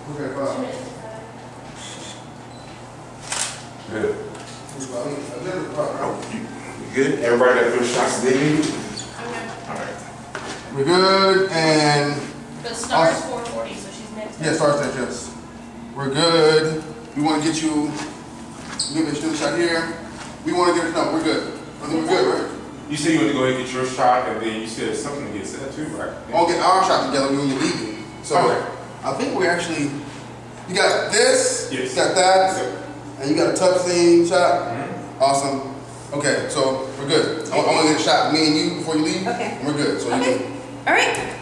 Okay, fine. Good. You Good? Everybody got good shots they need? Okay. Alright. We're good, and But Star's 440, so she's next. yeah, start that, yes. We're good. We want to get you, give it a shot here. We want to get it, no, we're good. I think we're good, right? You said you want to go ahead and get your shot, and then you said something to get set too, right? We'll get our shot together when you're leaving. So Okay. I think we're actually, you got this, Yes. you got that, Yep. and you got a touch thing shot. Mm-hmm. Awesome. Okay, so we're good. I want to get a shot, me and you, before you leave. Okay. And we're good. So you Okay. can. All right.